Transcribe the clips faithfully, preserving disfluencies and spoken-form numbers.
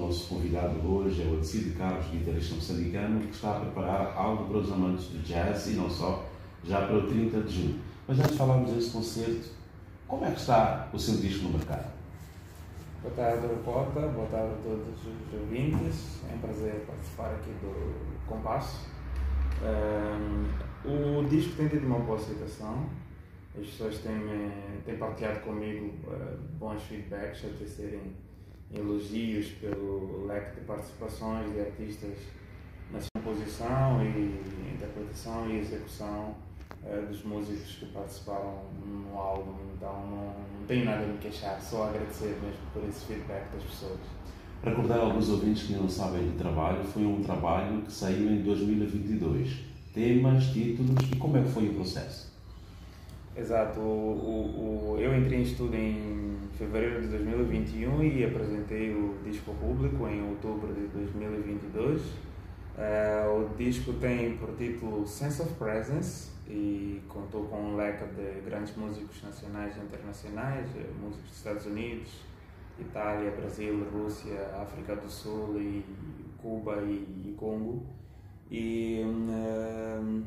nosso convidado hoje é o Alcide Carlos, guitarrista moçambicano, que está a preparar algo para os amantes do jazz e não só, já para o trinta de junho. Mas antes de falarmos desse concerto, como é que está o seu disco no mercado? Boa tarde, Rupota. Boa tarde a todos os ouvintes. É um prazer participar aqui do Compasso. Um, o disco tem tido uma boa aceitação. As pessoas têm, têm partilhado comigo uh, bons feedbacks, até serem elogios pelo leque de participações de artistas na composição e interpretação e execução uh, dos músicos que participaram no álbum. Então não, não tenho nada a me queixar, só agradecer mesmo por esse feedback das pessoas. Para recordar alguns ouvintes que não sabem do trabalho, foi um trabalho que saiu em dois mil e vinte e dois. Temas, títulos e como é que foi o processo? Exato, o, o, o, eu entrei em estudo em fevereiro de dois mil e vinte e um e apresentei o disco ao público em outubro de dois mil e vinte e dois. Uh, o disco tem por título Sense of Presence e contou com um leque de grandes músicos nacionais e internacionais, músicos dos Estados Unidos, Itália, Brasil, Rússia, África do Sul, e Cuba e, e Congo. E uh,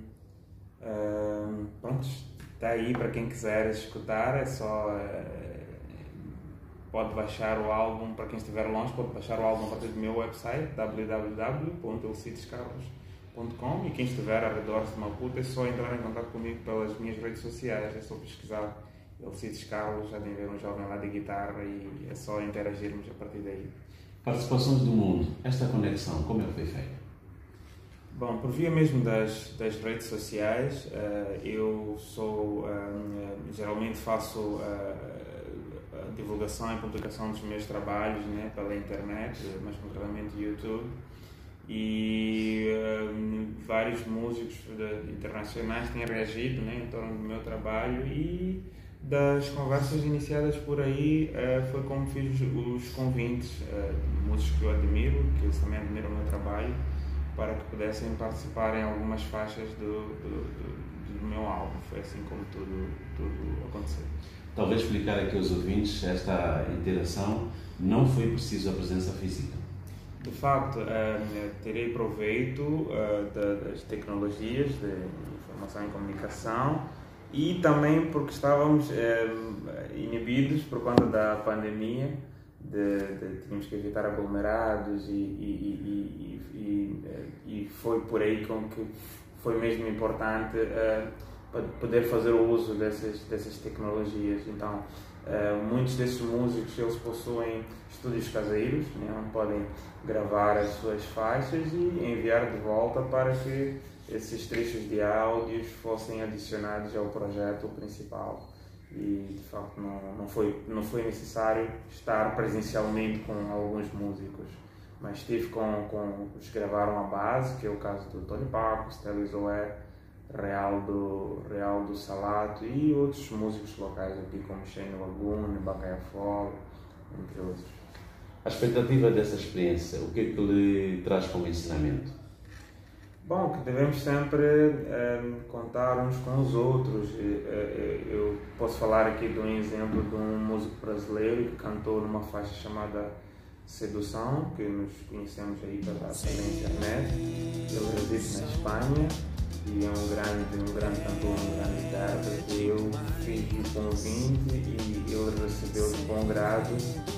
uh, pronto, está aí para quem quiser escutar, é só uh, pode baixar o álbum. Para quem estiver longe, pode baixar o álbum a partir do meu website w w w ponto alcides carlos ponto com, e quem estiver ao redor de Maputo é só entrar em contato comigo pelas minhas redes sociais, é só pesquisar Alcides Carlos, já tem ver um jovem lá de guitarra e é só interagirmos a partir daí. Participações do mundo, esta conexão, como é que foi feita? Bom, por via mesmo das, das redes sociais, uh, eu sou, uh, geralmente faço uh, a divulgação e publicação dos meus trabalhos, né, pela internet, mais concretamente YouTube, e uh, vários músicos de, internacionais têm reagido, né, em torno do meu trabalho, e das conversas iniciadas por aí uh, foi como fiz os convites uh, de músicos que eu admiro, que eles também admiram o meu trabalho, para que pudessem participar em algumas faixas do, do, do, do meu álbum. Foi assim como tudo, tudo aconteceu. Talvez explicar aqui aos ouvintes, esta interação não foi preciso a presença física. De facto, uh, terei proveito uh, das tecnologias de informação e comunicação, e também porque estávamos uh, inibidos por conta da pandemia. De, de, tínhamos que evitar aglomerados e, e, e, e, e foi por aí com que foi mesmo importante uh, poder fazer o uso dessas, dessas tecnologias. Então, uh, muitos desses músicos eles possuem estúdios caseiros, né, onde podem gravar as suas faixas e enviar de volta para que esses trechos de áudios fossem adicionados ao projeto principal. E de facto não, não, foi, não foi necessário estar presencialmente com alguns músicos, mas estive com, com os que gravaram a base, que é o caso do Tony Paco, Stélio Zoé, Real do, Real do Salato e outros músicos locais aqui como Shane Laguna, Bacaia Fog, entre outros. A expectativa dessa experiência, o que é que lhe traz como ensinamento? Bom, que devemos sempre um, contar uns com os outros. Eu posso falar aqui de um exemplo de um músico brasileiro que cantou numa faixa chamada Sedução, que nos conhecemos aí pela, pela internet. Ele reside na Espanha e é um grande, um grande cantor, um grande intérprete. Eu fiz o convite e ele recebeu de bom grado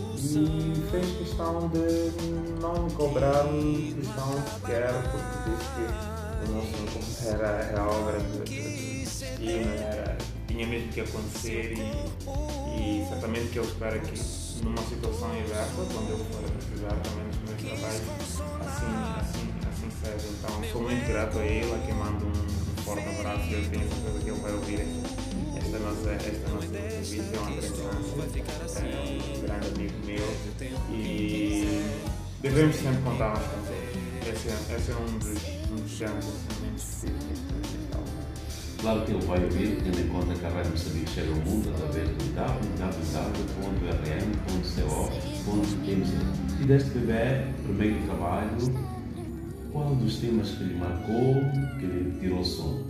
e fez questão de não me cobrar questão sequer, porque disse que o nosso encontro era, era obra de destino, era, tinha mesmo que acontecer, e, e certamente que eu espero que numa situação inversa, quando eu for precisar também dos meus trabalhos, assim, assim, assim seja. Então sou muito grato a ele, a quem mando um forte abraço, e eu tenho certeza que ele vai ouvir esta nossa, esta nossa entrevista. É um André França, é um grande amigo meu, e devemos sempre contar mais com todos. Esse é, esse é um dos, um dos grandes ensinamentos que tive. Claro que ele vai ouvir, tendo em conta que a Rádio Moçambique chega ao mundo através do w w w ponto r m ponto co ponto m z. E deste bebê, primeiro trabalho, qual dos temas que lhe marcou, que lhe tirou o sono?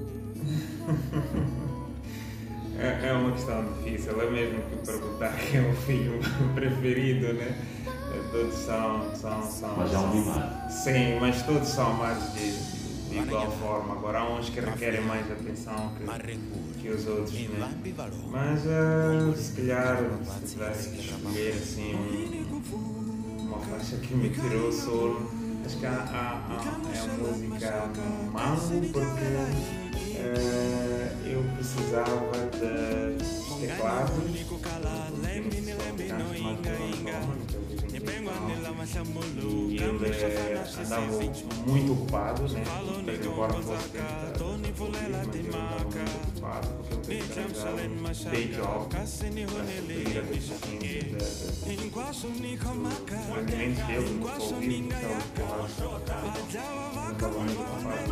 É, é uma questão difícil, é mesmo que perguntar quem é o filho preferido, né? todos são, são, são. Mas há um são, mimado. Sim, mas todos são amados de, de, de igual forma. Agora há uns que requerem mais atenção que, que os outros, né? Mas uh, se calhar, se tivesse que escolher assim, uma faixa que me tirou o sono, acho que há, há, há, é a música Mango, porque uh, eu precisava de teclados, e ele andava muito ocupado, né? Embora fosse dentro da mas ele andava muito ocupado porque eu tenho que arranjar um day job para suprir a deficiência dos alimentos dele no Covid, então eu andava muito ocupado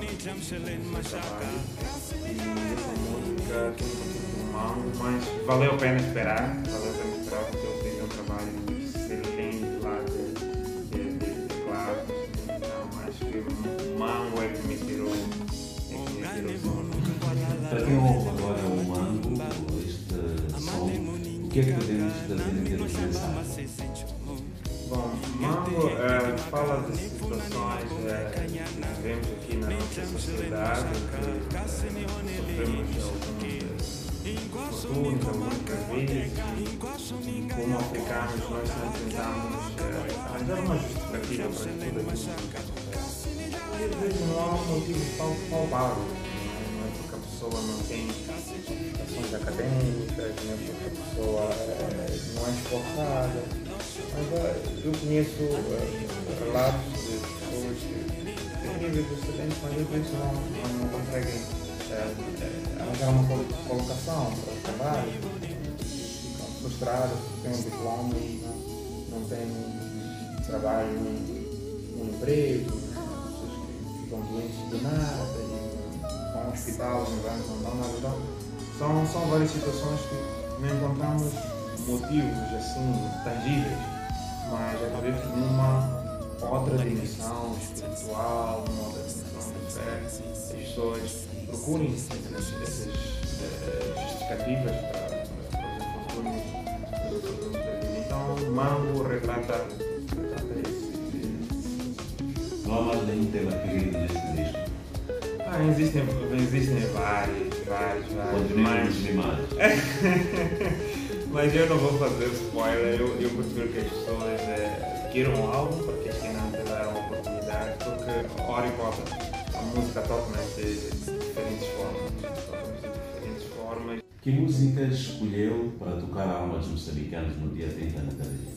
no trabalho. E essa música tem um mango, mas valeu a pena esperar, valeu a pena esperar porque eu fiz um trabalho excelente lá de, de, de teclado, então acho que o mango é que me tirou, é que me tirou o sono. Para quem ouve agora o mango, este som, o que é que podemos trazer em termos de mensagem? Bom, Mango uh, fala de situações uh, que vivemos aqui na nossa sociedade, que uh, sofremos algumas fortunas, muitas vezes, e como africanos nós sempre tentamos uh, arranjar uma justificativa para tudo aquilo que acontece. E às vezes não há um motivo palpável, não é porque a pessoa não tem qualificações acadêmicas, não é porque a pessoa uh, não é esforçada. Mas uh, eu conheço uh, relatos de pessoas que têm níveis excelentes, mas às vezes não, não, não conseguem uh, uh, arranjar uma colocação para o trabalho, ficam frustradas porque têm um diploma e não, não têm trabalho no emprego, pessoas que ficam doentes de nada e vão ao hospital, não vão, não dão nada. Então, são, são várias situações que não encontramos motivos assim tangíveis, mas acredito que numa outra dimensão espiritual, numa outra dimensão de fé, as pessoas procurem essas, essas uh, justificativas para, para os infortúnios da vida. Então, o Mango retrata, retrata esse. Não há mais nenhum tema querido neste disco? Ah, existem, existem vários, vários, vários. Mas... Mas eu não vou fazer spoiler, eu, eu prefiro que as pessoas é, adquiram o álbum para que as que não tiveram a oportunidade, porque hora e volta a música toca-nos de diferentes formas, toca-nos de diferentes formas. Que músicas escolheu para tocar a alma dos moçambicanos no dia trinta na Tareia?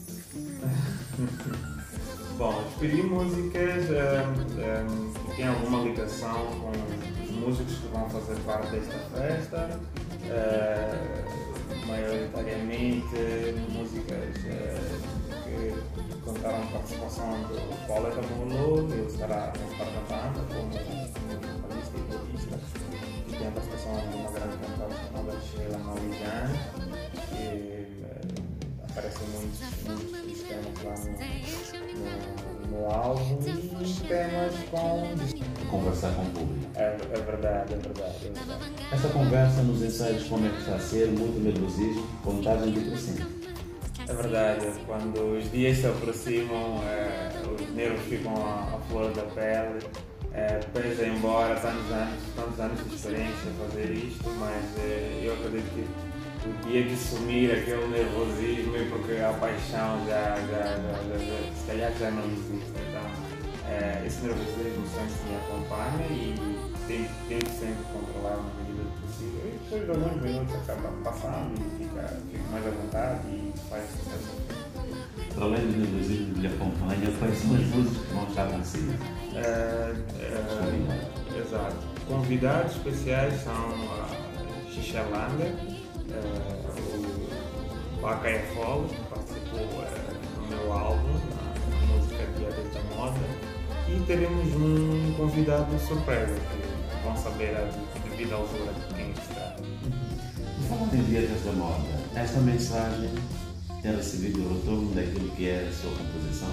Bom, escolhi músicas um, um, que têm alguma ligação com os músicos que vão fazer parte desta festa. Uh, maioritariamente músicas uh, que contaram a participação do Pauleta Molo, ele estará na banda como vocalista e corista, e tem a participação de uma grande cantora chamada Sheila Malijan, que uh, aparece em muitos, muitos temas lá no, no, no álbum, e temas com... Conversar com o público. É, é verdade, é verdade, é verdade. Essa conversa nos ensaios como é que está a ser, muito nervosismo, contagem de crescimento. É verdade, quando os dias se aproximam, é, os nervos ficam à, à flor da pele, é, pesa embora tantos anos, tantos anos de experiência a fazer isto, mas é, eu acredito que o dia que sumir aquele nervosismo é porque a paixão já, já, já, já, já se calhar já não existe. Então, é, esse nervosismo sempre me acompanha e tento, tento sempre controlar na medida do possível. E depois de alguns minutos acaba passando e fica, fica mais à vontade e faz sucesso. Para além do nervosismo que lhe acompanha, quais são as músicas que vão estar consigo? É, é, exato. Convidados especiais são a Xixelanda, é, o Bacaia Folos, que participou é, no meu álbum, na, na música Dia da Moda. E teremos um convidado surpresa, que vão saber a devida altura de quem está. Falando em Dietas da Moda, esta mensagem tem recebido o retorno daquilo que é a sua composição?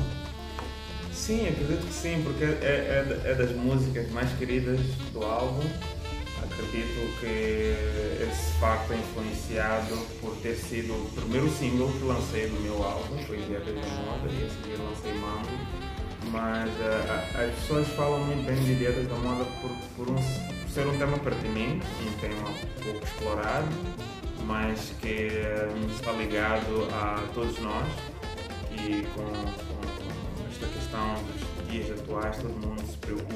Sim, acredito que sim, porque é, é, é das músicas mais queridas do álbum. acredito que esse facto é influenciado por ter sido o primeiro single que lancei do meu álbum, foi Dietas da Moda, e a seguir lancei Mambo. Mas uh, as pessoas falam muito bem de Dietas da Moda por, por, um, por ser um tema pertinente, um tema pouco explorado, mas que uh, está ligado a todos nós, e com, com esta questão dos dias atuais todo mundo se preocupa